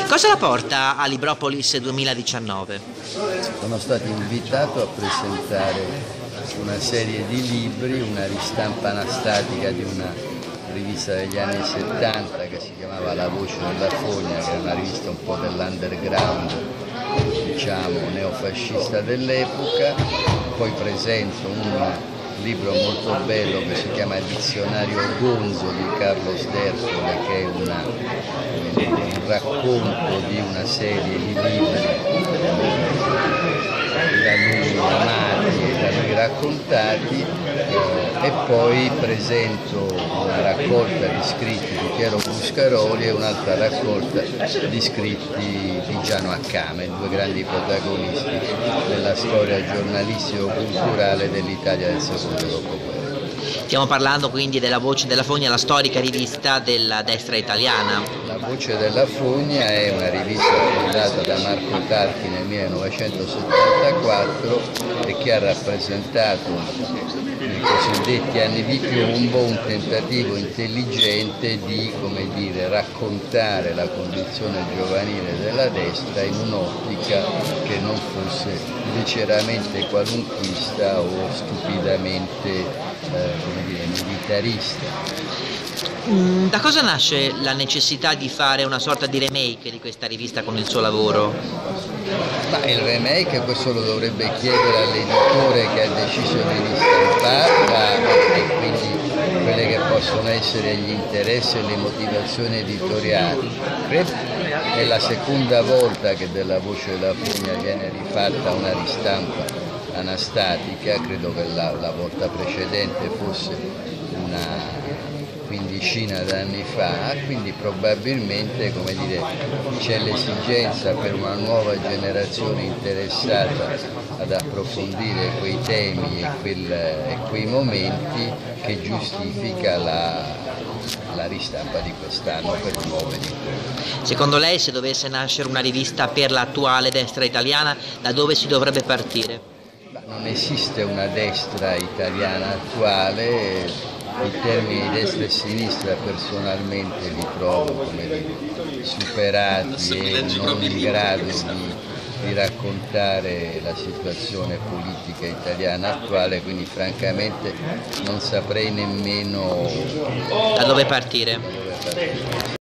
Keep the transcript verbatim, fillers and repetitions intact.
Cosa la porta a Libropolis duemiladiciannove? Sono stato invitato a presentare una serie di libri, una ristampa anastatica di una rivista degli anni settanta che si chiamava La Voce della Fogna, che è una rivista un po' dell'underground, diciamo, neofascista dell'epoca. Poi presento un libro molto bello che si chiama Dizionario Gonzo di Carlos d'Ercole, che è una, un racconto di una serie di libri da lui amati e da lui raccontati, eh, e poi presento una raccolta di scritti di Piero Buscaroli e un'altra raccolta di scritti di Giano Accame, due grandi protagonisti della storia giornalistico-culturale dell'Italia del secondo dopoguerra. Stiamo parlando quindi della Voce della Fogna, la storica rivista della destra italiana. La Voce della Fogna è una rivista fondata da Marco Tarchi nel millenovecentosettantaquattro e che ha rappresentato nei cosiddetti anni di piombo un tentativo intelligente di, come dire, raccontare la condizione giovanile della destra in un'ottica che non fosse leceramente qualunquista o stupidamente eh, come dire, militarista. Da cosa nasce la necessità di fare una sorta di remake di questa rivista con il suo lavoro? Ma il remake questo lo dovrebbe chiedere all'editore che ha deciso di ristamparla e quindi quelle che possono essere gli interessi e le motivazioni editoriali. Credo è la seconda volta che della Voce della Fogna viene rifatta una ristampa anastatica, credo che la, la volta precedente fosse una quindicina d'anni fa, quindi probabilmente, come dire, c'è l'esigenza per una nuova generazione interessata ad approfondire quei temi e, quel, e quei momenti che giustifica la, la ristampa di quest'anno per un nuovo editore. Secondo lei, se dovesse nascere una rivista per l'attuale destra italiana, da dove si dovrebbe partire? Non esiste una destra italiana attuale. I termini destra e sinistra personalmente li trovo, come dire, superati e non in grado di, di raccontare la situazione politica italiana attuale, quindi francamente non saprei nemmeno Da dove partire? da dove partire.